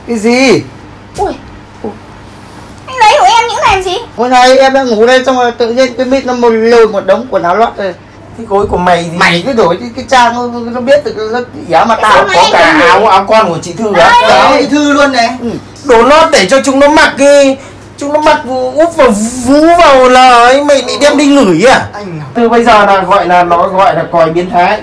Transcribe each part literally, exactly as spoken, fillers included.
Cái gì? Ui, anh lấy của em những làm gì? Hôm nay em đang ngủ đây xong rồi tự nhiên cái mít nó một lôi một đống quần áo lót rồi. Cái gối của mày thì Mày cứ đổi cái, cái trang nó, nó biết được nó giá mà tao có cả áo áo con của chị Thư á. Áo chị Thư luôn này. Ừ. Đồ lót để cho chúng nó mặc cái chúng nó mặc úp vào vú vào là ấy, mày bị đem đi ngửi à? Anh từ bây giờ là gọi là nó gọi là còi biến thái.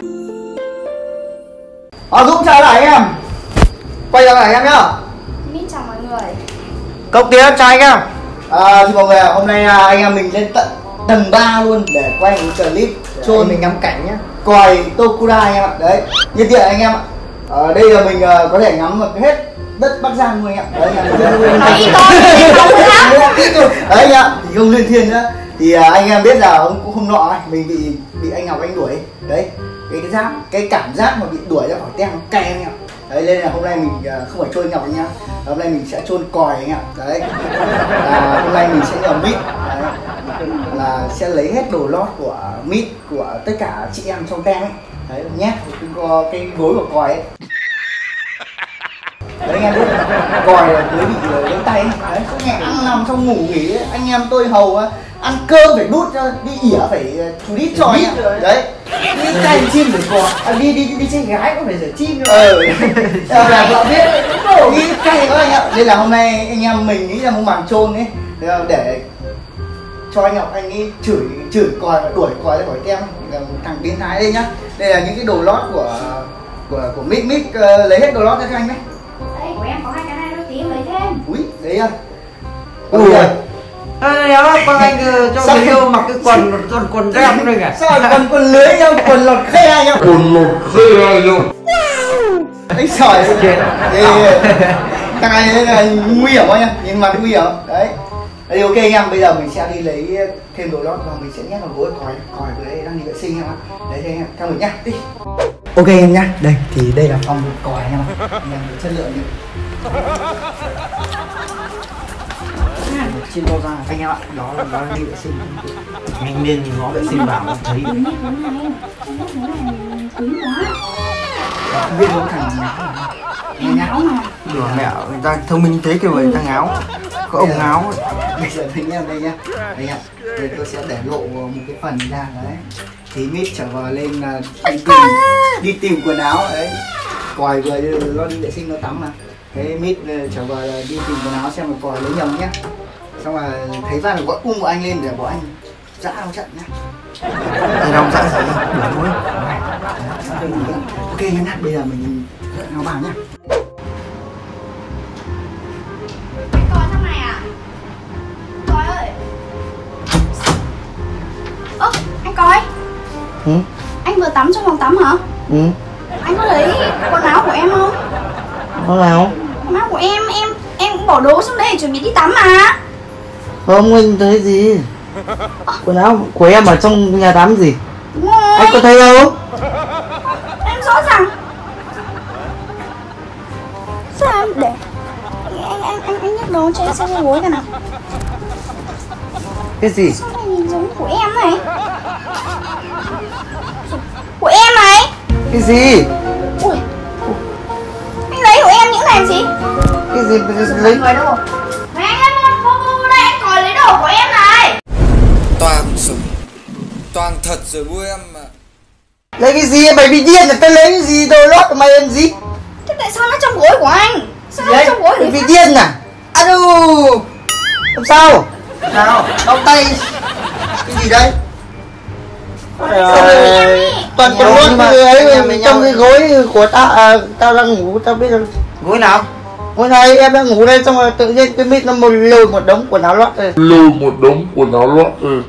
Ờ Dũng chào lại em. Quay trở lại em nhá. Mít chào mọi người. Cốc tía chào anh em. À, thì mọi người hôm nay anh em mình lên tận tầng ba luôn để quay một clip chôn mình ngắm cảnh nhá. Còi Tokura anh em ạ. Đấy, nhiệt điện anh em ạ. Ở đây là mình uh, có thể ngắm được hết đất Bắc Giang luôn anh ạ. Đấy anh em. Nói ít thôi, không lắm. Đấy anh ạ, thì không liên thiên nữa. Thì uh, anh em biết là hôm cũng hôm nọ mình bị bị anh Ngọc anh đuổi. Đấy, cái cái giác cái cảm giác mà bị đuổi ra khỏi tem nó cay anh ạ. Đấy nên là hôm nay mình uh, không phải chôn Ngọc anh nhá. Hôm nay mình sẽ chôn còi anh ạ. Đấy. À, hôm nay mình sẽ nhờ Mít là sẽ lấy hết đồ lót của Mít của tất cả chị em trong tem ấy. Đấy nhét cái, cái gối của còi ấy. Đấy anh em biết còi là mới bị lấy tay ấy. Đấy suốt ngày ăn nằm xong ngủ nghỉ ấy. Anh em tôi hầu ăn cơm phải đút ra, đi ỉa phải chú đít cho anh em. Đấy đi cày chim phải còi à, đi đi đi chơi gái cũng phải rửa chim nữa. Ừ. Là vợ biết đi cày các anh ạ. Nên là hôm nay anh em mình nghĩ là một màn chôn ấy để cho anh Ngọc anh ấy chửi chửi còi và đuổi còi ra khỏi tem là một thằng biến thái đây nhá. Đây là những cái đồ lót của của của Mít Mít uh, lấy hết đồ lót ra cho anh đấy. Đây của em có hai cái này đôi tí em lấy thêm. Ui đấy à. Ui Ui. Ê, đó, con anh uh, cho người yêu mặc cái quần quần quần ram đây kìa. Sao quần quần lưới nhau, quần lọt khe nhau. Quần lọt khe nhau. Anh sỏi thằng này là nguy hiểm anh em, nhìn mặt nguy hiểm. Đấy. Đấy ok anh em, bây giờ mình sẽ đi lấy thêm đồ lót và mình sẽ nhét vào gối còi còi vừa đấy đang đi vệ sinh em ạ. Đấy thế anh em, theo mình nhá. Đi. Ok em nhá. Đây thì đây là phòng còi em ạ. Anh em chất lượng nhá. Xin bao ra anh em ạ, đó là đó là đi vệ sinh. Nhanh lên ngó vệ sinh bảo mà thấy. Đừng nhét cái này, nhét cái này cứng quá. Không biết có thằng ngáo Ngáo mà. Đùa mẹo, người ta thông minh thế kiểu người ta ngáo. Có ông ngáo ấy. Bây giờ anh em đây nhá. Đây nhá. Đây tôi sẽ để lộ một cái phần ra đấy. Thì Mít trở vào lên là đi tìm, đi tìm quần áo đấy. Còi vừa lo đi vệ sinh nó tắm mà. Thế Mít trở vào là đi tìm quần áo xem mà còi lấy nhầm nhá. Xong là thấy ra là gọi cung của anh lên để bỏ anh dã trong trận nhá. Thì lòng dã gì? Đuổi thôi. Ok nhá, bây giờ mình áo vào nhá. Anh Còi trong này à? Còi ơi. Ơ, anh Còi. Ừ? Anh vừa tắm trong phòng tắm hả? Ừ. Anh có lấy quần áo của em không? Có nào? Quần áo của em, em em cũng bỏ đồ xuống đây để chuẩn bị đi tắm mà. Không, anh thấy gì? Quần áo của em ở trong nhà tắm gì? Đúng rồi. Anh có thấy không? Em rõ ràng. Sao em để anh anh anh anh nhấc đồ cho em xem cái gối này nào. Cái gì? Sao này nhìn giống của em này? Của em này. Cái gì? Ui. Anh lấy của em những làm gì? Cái gì lấy? Người đâu? Này anh em vô vô vô đây, anh Còi lấy đồ của em này. Toàn sủng, toàn thật rồi vui em mà. Lấy cái gì? Mày bị điên là tao lấy cái gì đồ lót của mày làm gì? Thế tại sao nó trong gối của anh? Sao nó trong gối của Mày bị anh? điên à? Alo. Làm sao? Nào, đau tay. Cái gì đây? Toàn quần lót người ấy trong cái gối của tao, à, tao đang ngủ, tao biết rồi. Gối nào? Hôm nay em đang ngủ đây xong rồi tự nhiên cái Mít nó một lôi một đống quần áo lót rồi. Lôi một đống quần áo lót rồi.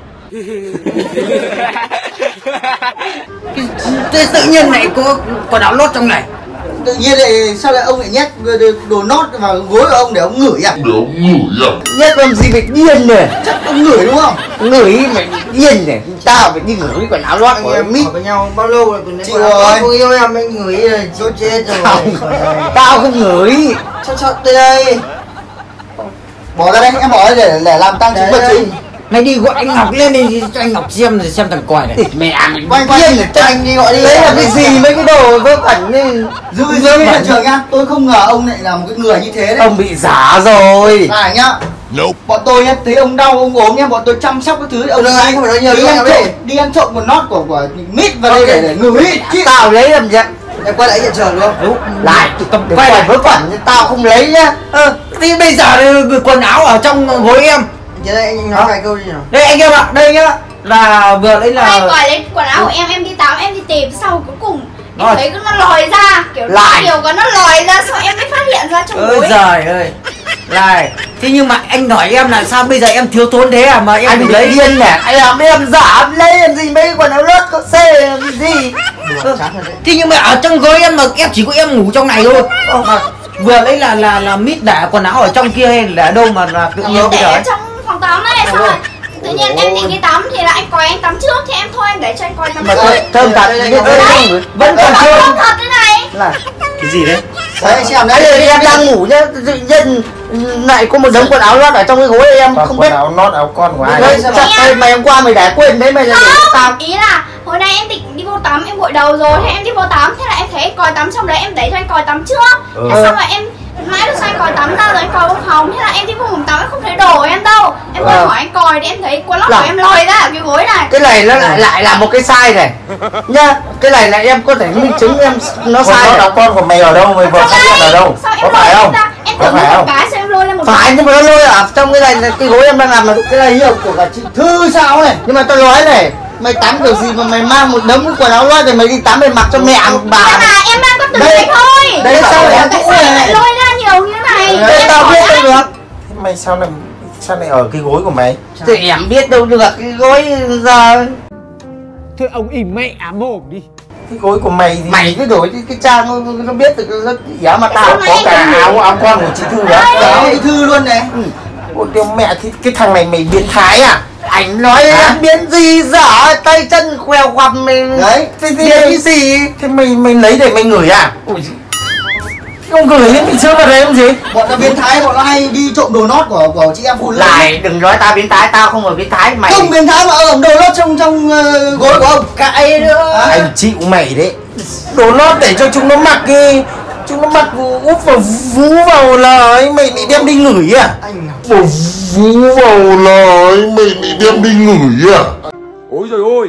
Thế tự nhiên lại có quần áo lót trong này. Tự nhiên lại sao lại ông lại nhét đồ lót vào gối của ông để ông ngửi à? Để ông ngửi à? Nhét làm gì bị điên nè? Chắc ông ngửi đúng không? Ngửi mày điên nè, tao phải đi ngửi quần áo lót của Mít. Với nhau bao lâu rồi còn Chịu rồi. cô yêu em anh ngửi là chịu chết rồi. Tao không ngửi. Sao sao tới đây? Bỏ ra đây, em bỏ ra để để làm tăng chứng vật chứng. Mày đi gọi anh Ngọc lên đi cho anh Ngọc xem rồi xem thằng còi này. Mẹ mày Quay quay để cho anh đi gọi đi. đấy là cái gì mấy cái đồ vớ vẩn đi. Dư dư với hiện trường nha. Tôi không ngờ ông lại là một cái người như thế đấy. Ông bị giả rồi. Này nhá. Nope. Bọn tôi nhá, thấy ông đau ông ốm nhá, bọn tôi chăm sóc cái thứ ông Được, anh không phải nói nhiều đi với ăn em trộm, đấy. đi ăn trộm một nót của của mít vào đây để để ngửi. Tao lấy làm gì? Em quay lại hiện trường luôn. Đúng. Lại tao quay lại vớ vẩn tao không lấy nhá. Ờ, thì bây giờ quần áo ở trong gối em. Vậy đây anh nói vài câu gì nào. Đây anh em ạ, đây nhá. Là vừa lấy là Anh còi lấy quần áo của em, em đi tắm, em đi tìm, sau cuối cùng em Rồi. thấy nó lòi ra, kiểu Lại. nhiều quá nó lòi ra, sau em mới phát hiện ra trong ơi gối. giời ơi. Này, thế nhưng mà anh hỏi em là sao bây giờ em thiếu thốn thế à mà em Anh phải lấy lấy điên nè. Anh làm em giả em lấy làm gì mấy cái quần áo lót có xe làm gì. Ừ. Thế nhưng mà ở trong gối em mà em chỉ có em ngủ trong này thôi. Mà vừa lấy là là là mít để quần áo ở trong kia hay là ở đâu mà là tự nhiên Em bây để giờ ở ấy. trong phòng tắm ấy, xong rồi tự nhiên em định đi tắm thì là anh còi anh tắm trước, thì em thôi em để cho anh còi tắm Mà trước. thơm thơm thật Đây, đây, cái đây, thơm đây. vẫn Tôi còn bảo chưa. không thật thế này. Là Cái gì đấy? Đấy xem Đấy đấy. là em đang ngủ nhá, tự nhiên lại có một đống quần áo lót ở trong cái gối em không biết. Quần áo lót áo con của ai Đấy, đấy? chắc đây mày hôm qua mày để quên đấy mày là để cho tao. Không, ý là hồi nay em định đi vô tắm, em gội đầu rồi, thế em đi vô tắm, thế là em thấy anh còi tắm trong đấy, em để cho anh còi tắm trước. Ừ. Thế xong rồi em mãi được sao anh còi tắm ra rồi anh còi vô phòng, thế là em đi vô phòng tắm em không thấy đồ của em đâu. Em mới Ừ. hỏi anh còi thì em thấy quần lót Là- của em lòi ra ở cái gối này. Cái này nó lại lại là một cái sai này nhá, cái này là em có thể minh chứng em nó Quần sai áo này. áo con của mày ở đâu? Mày vừa Sao phát hiện đây? ở đâu? Sao em Có lôi phải không? ra? Em Có tưởng phải một không? cái sao em lôi lên một Phải, nhưng mà nó lôi ở trong cái này là cái gối em đang làm là Cái này hiệu của cả chị Thư sao này. nhưng mà tao nói này, mày tắm kiểu gì mà mày mang một đống cái quần áo lót rồi mày đi tắm mày mặc cho mẹ Nhưng bà. mà em đang có từng Đây- này thôi. đây Tại sao sao lại tại cũ sao em này? lại lôi ra nhiều như thế này? Đây Em tao hỏi biết đâu anh. được. Mày sao lại sao lại ở cái gối của mày? Thì em biết đâu được cái gối giờ Thôi ông im mẹ mồm đi. Cái gối của mày thì mày cứ đổi cái, cái trang nó, nó biết được rất giá mà tao Sao có mày cả không áo áo con của chị Thư đó. Đó chị Thư luôn này. Ôi tiêu mẹ, cái, cái thằng này mày biến thái à? anh nói Hả? em biến gì dở tay chân khoeo khoằm mày Đấy. Thế, biến thế, cái gì. thế mày mày lấy để mày ngửi à? Ui, Không gửi hết bị sướng vào đấy không gì? Bọn nó biến thái, bọn nó hay đi trộm đồ nót của của chị em phụ nữ. lại đừng nói tao biến thái, tao không phải biến thái mày. Không biến thái mà ẩm đồ nót trong trong uh, gối của ông. Cãi nữa. À, Anh chịu mày đấy. Đồ lót để cho chúng nó mặc đi. Chúng nó mặc úp vào vú vào là ấy, mày định đem đi ngửi à? anh Một vú vào là ấy, mày định đem đi ngửi à? Ôi trời ơi.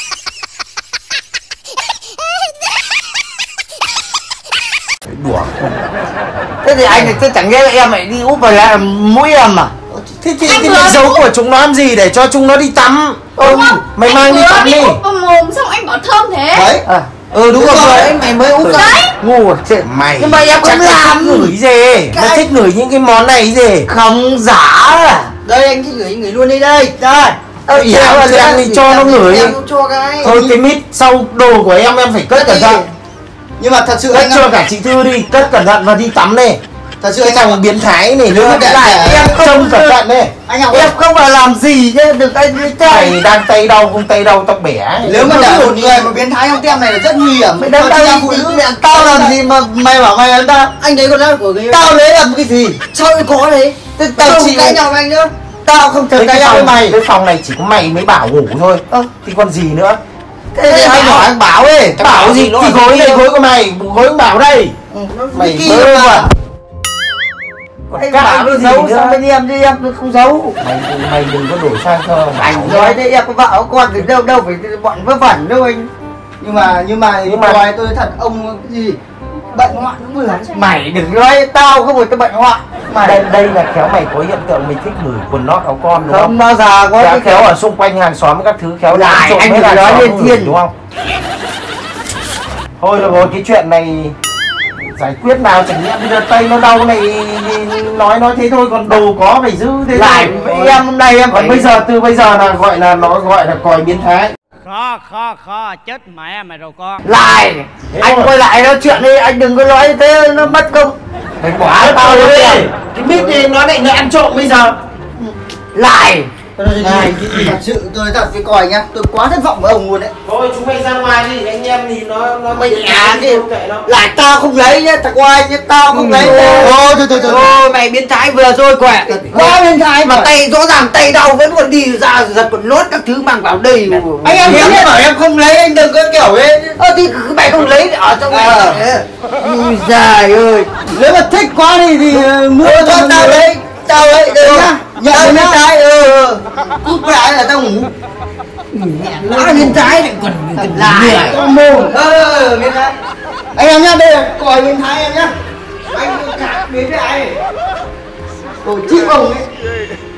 Đùa. Thế thì anh thì chẳng nghe là em lại đi úp vào là mũi em à? Thế thì Anh cái vừa mày giấu úp. của chúng nó làm gì để cho chúng nó đi tắm? Đúng Ừ, không? mày Anh mang đi vừa tắm đi. úp vào mồm xong anh bảo thơm thế. đấy. À, Ừ đúng Đúng rồi. rồi. đấy mày mới úp ra. Đấy. Ngu à, chết. Mày Nhưng mà em chắc không là làm. thích ngửi gì? Mày Cái- thích ngửi những cái món này gì? Không giả à. Đây anh thích gửi gửi luôn đi đây. Đây. Tao Ỉa, treo là thì em thì cho nó ngửi. Em cũng cho cái. Thôi cái mít sau đồ của em em phải cất cẩn thận. Nhưng mà thật sự Cất anh cho ạ, cả chị Thư đi, cất cẩn thận và đi tắm đi. thật sự Cái anh thằng ạ, biến thái này Nếu nữa mà để- lại để- em trông cẩn thận đi. anh Ngọc Em không phải làm gì nhá, đừng anh với trai. Mày đang tay đau không tay đau tao bẻ. nếu mà để một người mà biến thái trong tem này là rất nguy hiểm. Mày đang Cho chị tao em phụ nữ. tao làm gì mà mày bảo mày làm tao? Anh đấy con áo của người. Tao lấy làm cái gì? Sao lại có đấy? Thế tao Không chỉ cái nào anh nữa. tao không Cái, thể cái cãi nhau với phòng mày. cái phòng này chỉ có mày mới bảo ngủ thôi. Ơ, Thì còn gì nữa? thế thì anh hỏi anh bảo ấy. Bảo gì? Thì gối đây gối của mày, gối của bảo đây. Mày kia bơ mà. vẩn. Còn Anh cãi bảo cái nó gì giấu nữa? sang bên em chứ em không giấu. Mày mày đừng có đổi sang thơ. Anh nói đấy em có vợ có con thì đâu đâu phải bọn vớ vẩn đâu anh. Nhưng mà nhưng mà Nhưng nhưng mà- mà tôi thật ông cái gì bệnh hoạn cũng vừa. Mày đừng nói tao không phải tao bệnh hoạn. Mày Đây đây là khéo mày có hiện tượng mày thích ngửi quần lót áo con đúng không không? bao giờ có Khéo, cái khéo ở xung quanh hàng xóm các thứ khéo Lại, ăn trộm anh hết đừng hàng nói xóm lên ngửi, thiên. đúng không? Thôi được rồi, cái chuyện này giải quyết nào, chẳng nhẽ bây giờ tay nó đau này nói nói thế thôi, còn đồ có phải giữ thế lại thôi. với em hôm nay em Còn phải bây giờ từ bây giờ là gọi là nó gọi là còi biến thái. Khó khó khó chết mẹ mày rồi con. lại Thế anh thôi. quay lại nói chuyện đi, anh đừng có nói thế nó mất công. Phải bỏ tao đi. Cái biết gì nó lại nó ăn trộm bây giờ. Lại Này, thật sự tôi thật với còi nhá, tôi quá thất vọng với ông luôn đấy. Thôi chúng mày ra ngoài đi, anh em thì nó nó mày biến à thái cái không kệ nó. lại tao không lấy nhá, thằng quay nhá, tao không lấy. Thôi thôi thôi thôi. Thôi mày này biến thái vừa rồi quẹ. Quá biến thái mà rồi. tay rõ ràng tay đau vẫn còn đi ra giật còn lốt các thứ mang vào đây. Anh em em biết bảo em không lấy anh đừng có kiểu ấy. Ơ thì mày không lấy ở trong này. Ui giời ơi. Nếu mà thích quá thì thì mua Cho cho tao lấy. Tao lấy Được được nhá. nhá. Tao biến thái. Ừ. Cút lại là tao ngủ. Nó biến thái lại còn lại. Con mồm. Ờ biến thái. Anh em nhá, đây là còi biến thái em nhá. Anh cạc đến với ai? Ôi chịu ông ấy.